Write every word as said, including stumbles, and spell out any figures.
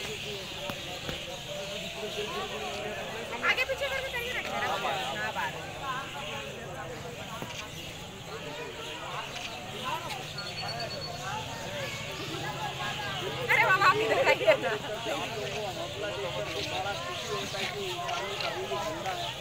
आगे पीछे करके चाहिए ना ना बात। अरे बाबा आप इधर आइए ना।